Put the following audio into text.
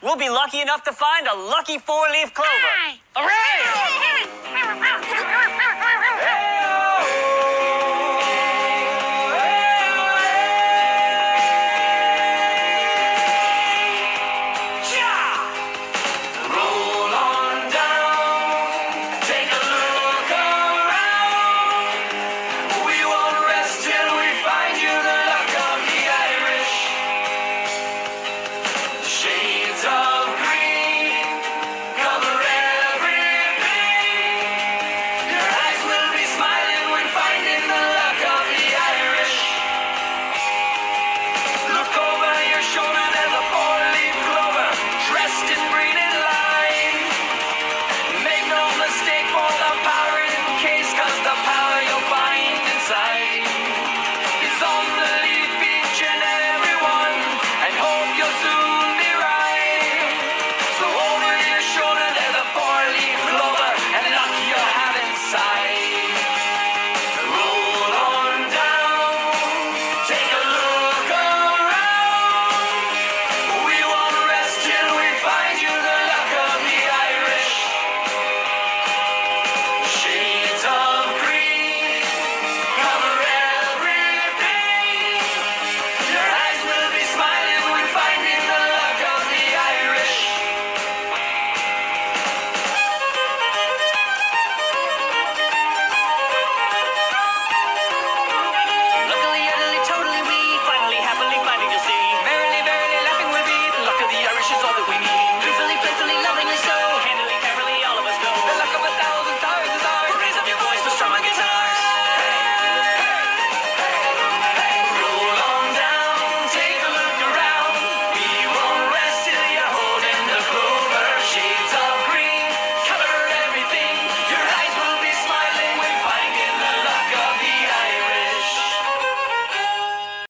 we'll be lucky enough to find a lucky four-leaf clover. Aye. Roll on down, take a look around. We won't rest till we find you the luck of the Irish. Shades of green cover everything. Your eyes will be smiling when finding the luck of the Irish. Look over your shoulder, there's a four-leaf clover dressed in green and lime. Make no mistake for the power in case, 'cause the power you'll find inside is on the leaf, each and every one, and hope you'll soon be right. So over your shoulder there's a four-leaf clover, and luck you'll have inside. Roll on down, take a look around. We won't rest till we find you the luck of the Irish. Shades of green cover everything. Your eyes will be smiling when finding the luck of the Irish. Luckily, utterly, totally, we finally, happily finding you see. Merrily, merrily laughing will be. The luck of the Irish is all that we need.